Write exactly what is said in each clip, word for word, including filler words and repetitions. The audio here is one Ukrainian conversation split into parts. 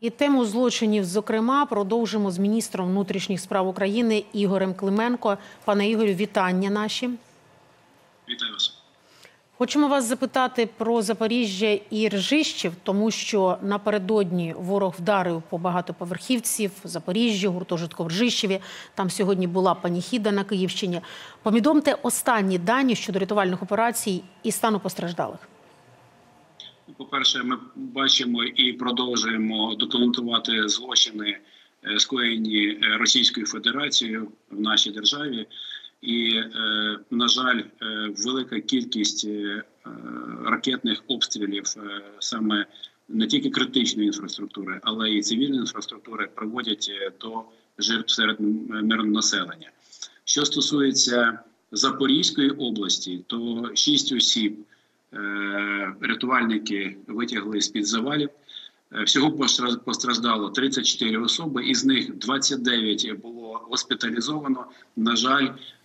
І тему злочинів, зокрема, продовжимо з міністром внутрішніх справ України Ігорем Клименко. Пане Ігорю, вітання наші. Вітаю вас. Хочемо вас запитати про Запоріжжя і Ржищів, тому що напередодні ворог вдарив по багатоповерхівці в Запоріжжі, гуртожитку в Ржищеві. Там сьогодні була паніхіда на Київщині. Повідомте останні дані щодо рятувальних операцій і стану постраждалих. По-перше, ми бачимо і продовжуємо документувати злочини, скоєні Російською Федерацією в нашій державі. І, на жаль, велика кількість ракетних обстрілів саме не тільки критичної інфраструктури, але й цивільної інфраструктури приводять до жертв серед мирного населення. Що стосується Запорізької області, то шість осіб рятувальники витягли з-під завалів. Всього постраждало тридцять чотири особи, із них двадцять дев'ять було госпіталізовано. На жаль,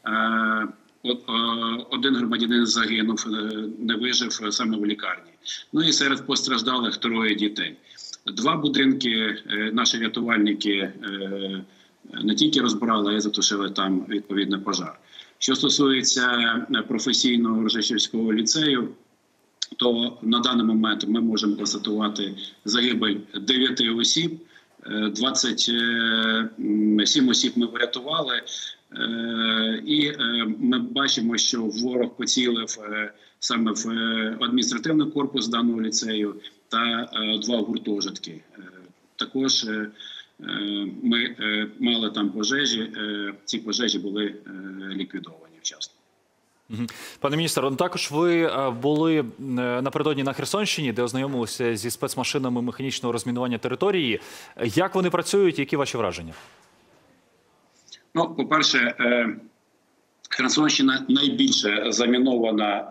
один громадянин загинув, не вижив саме в лікарні. Ну і серед постраждалих троє дітей. Два будинки наші рятувальники не тільки розбирали, а й затушили там відповідно пожар. Що стосується професійного Ржищівського ліцею, то на даний момент ми можемо констатувати загибель дев'яти осіб, двадцять сім осіб ми врятували, і ми бачимо, що ворог поцілив саме в адміністративний корпус даного ліцею та два гуртожитки. Також ми мали там пожежі, ці пожежі були ліквідовані вчасно. Пане міністр, також ви були напередодні на Херсонщині, де ознайомилися зі спецмашинами механічного розмінування території. Як вони працюють, які ваші враження? Ну, по-перше, Херсонщина найбільше замінована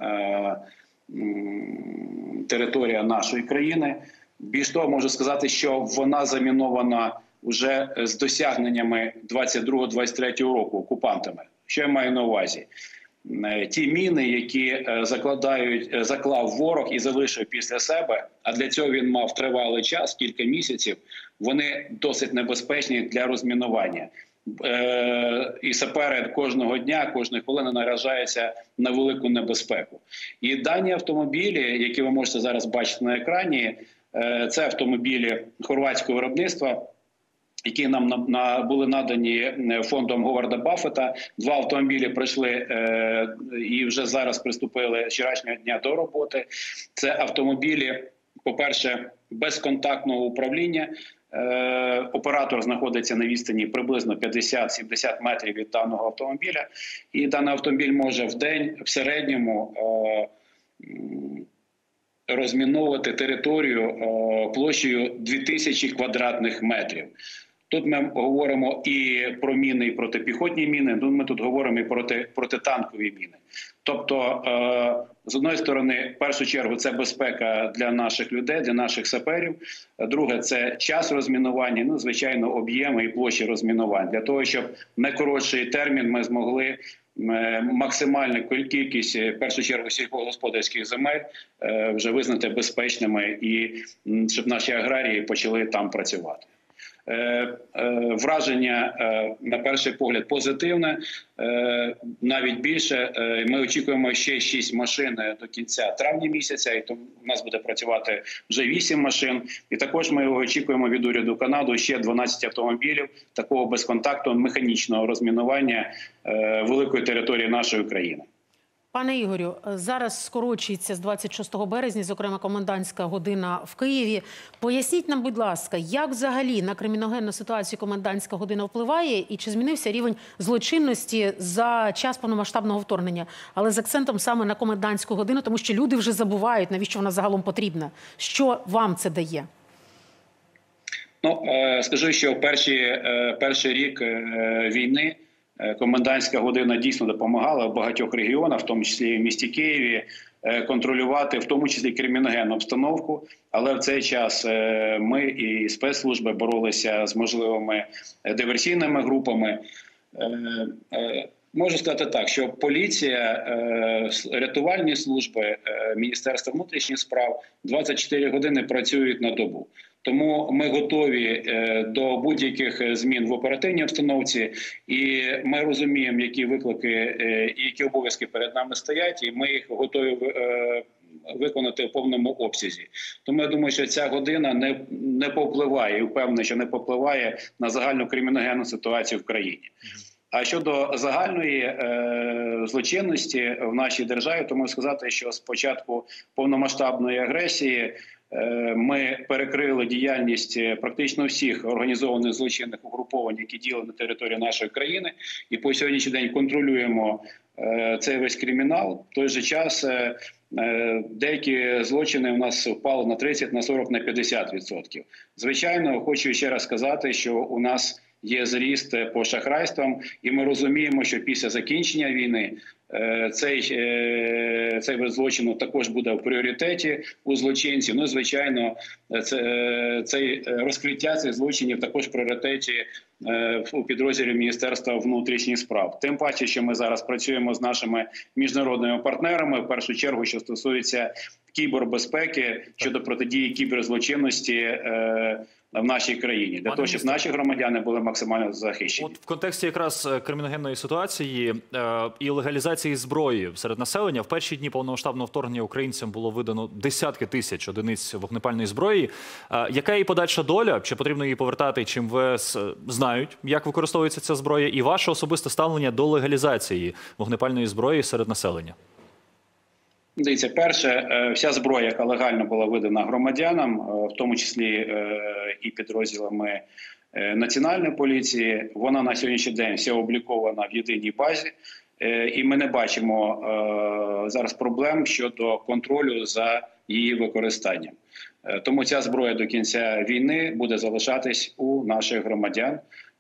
територія нашої країни. Більш того, можу сказати, що вона замінована вже з досягненнями двадцять другого - двадцять третього року окупантами. Що я маю на увазі? Ті міни, які закладають, заклав ворог і залишив після себе, а для цього він мав тривалий час, кілька місяців, вони досить небезпечні для розмінування. І сапери кожного дня, кожної хвилини наражаються на велику небезпеку. І дані автомобілі, які ви можете зараз бачити на екрані, це автомобілі хорватського виробництва, які нам на, на, були надані фондом Говарда Баффета. Два автомобілі прийшли е, і вже зараз приступили з вчорашнього дня до роботи. Це автомобілі, по-перше, безконтактного управління. Е, оператор знаходиться на відстані приблизно п'ятдесят - сімдесят метрів від даного автомобіля. І даний автомобіль може в день в середньому е, розміновувати територію е, площею дві тисячі квадратних метрів. Тут ми говоримо і про міни, і протипіхотні міни, ми тут говоримо і про протитанкові міни. Тобто, з одної сторони, в першу чергу, це безпека для наших людей, для наших саперів. Друге, це час розмінування, ну, звичайно, об'єми і площі розмінування. Для того, щоб в найкоротший термін ми змогли максимальну кількість, в першу чергу, сільськогосподарських земель вже визнати безпечними і щоб наші аграрії почали там працювати. Враження, на перший погляд, позитивне, навіть більше. Ми очікуємо ще шість машин до кінця травня місяця, і тому у нас буде працювати вже вісім машин. І також ми очікуємо від уряду Канади ще дванадцять автомобілів такого безконтактного механічного розмінування великої території нашої країни. Пане Ігорю, зараз скорочується з двадцять шостого березня, зокрема, комендантська година в Києві. Поясніть нам, будь ласка, як взагалі на криміногенну ситуацію комендантська година впливає і чи змінився рівень злочинності за час повномасштабного вторгнення? Але з акцентом саме на комендантську годину, тому що люди вже забувають, навіщо вона загалом потрібна. Що вам це дає? Ну, скажу, що перші, перший рік війни комендантська година дійсно допомагала в багатьох регіонах, в тому числі і в місті Києві, контролювати, в тому числі криміногенну обстановку. Але в цей час ми і спецслужби боролися з можливими диверсійними групами. Можу сказати так, що поліція, рятувальні служби, Міністерство внутрішніх справ двадцять чотири години працюють на добу. Тому ми готові до будь-яких змін в оперативній обстановці, і ми розуміємо, які виклики і які обов'язки перед нами стоять, і ми їх готові виконати в повному обсязі. Тому я думаю, що ця година не, не повпливає, і впевнений, що не повпливає на загальну криміногенну ситуацію в країні. А щодо загальної е, злочинності в нашій державі, то можу сказати, що з початку повномасштабної агресії е, ми перекрили діяльність практично всіх організованих злочинних угруповань, які діяли на території нашої країни, і по сьогоднішній день контролюємо е, цей весь кримінал. В той же час е, деякі злочини у нас впали на тридцять, на сорок, на п'ятдесят відсотків. Звичайно, хочу ще раз сказати, що у нас є зріст по шахрайствам, і ми розуміємо, що після закінчення війни цей, цей вид злочину також буде в пріоритеті у злочинців. Ну, звичайно, це, цей розкриття цих злочинів також в пріоритеті у підрозділі Міністерства внутрішніх справ. Тим паче, що ми зараз працюємо з нашими міжнародними партнерами, в першу чергу, що стосується кібербезпеки, щодо протидії кіберзлочинності в нашій країні, для того, щоб наші громадяни були максимально захищені. От в контексті якраз криміногенної ситуації е, і легалізації зброї серед населення, в перші дні повномасштабного вторгнення українцям було видано десятки тисяч одиниць вогнепальної зброї. Е, яка її подальша доля? Чи потрібно її повертати? Чи МВС знають, як використовується ця зброя? І ваше особисте ставлення до легалізації вогнепальної зброї серед населення? Дивіться, перше, вся зброя, яка легально була видана громадянам, в тому числі і підрозділами Національної поліції, вона на сьогоднішній день вся облікована в єдиній базі, і ми не бачимо зараз проблем щодо контролю за її використанням. Тому ця зброя до кінця війни буде залишатись у наших громадян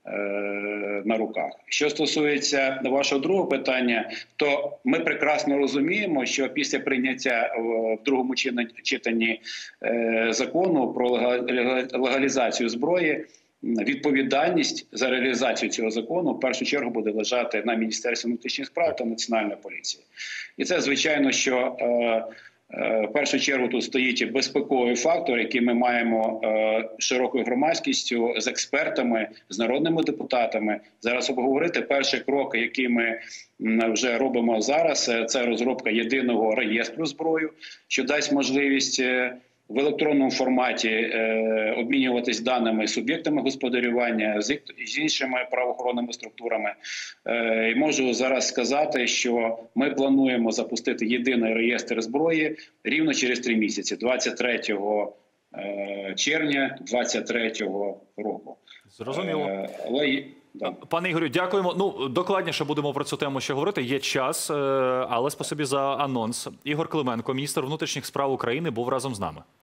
на руках. Що стосується вашого другого питання, то ми прекрасно розуміємо, що після прийняття в другому читанні закону про легалізацію зброї, відповідальність за реалізацію цього закону в першу чергу буде лежати на Міністерстві внутрішніх справ та Національної поліції. І це, звичайно, що в першу чергу тут стоїть безпековий фактор, який ми маємо широкою громадськістю, з експертами, з народними депутатами. Зараз обговорити перший крок, який ми вже робимо зараз, це розробка єдиного реєстру зброї, що дасть можливість в електронному форматі е, обмінюватись даними з суб'єктами господарювання, з, з іншими правоохоронними структурами. Е, і можу зараз сказати, що ми плануємо запустити єдиний реєстр зброї рівно через три місяці, двадцять третього червня двадцять третього року. Зрозуміло. Е, але... Да. Пане Ігорю, дякуємо. Ну, докладніше будемо про цю тему ще говорити. Є час, але спасибі за анонс. Ігор Клименко, міністр внутрішніх справ України, був разом з нами.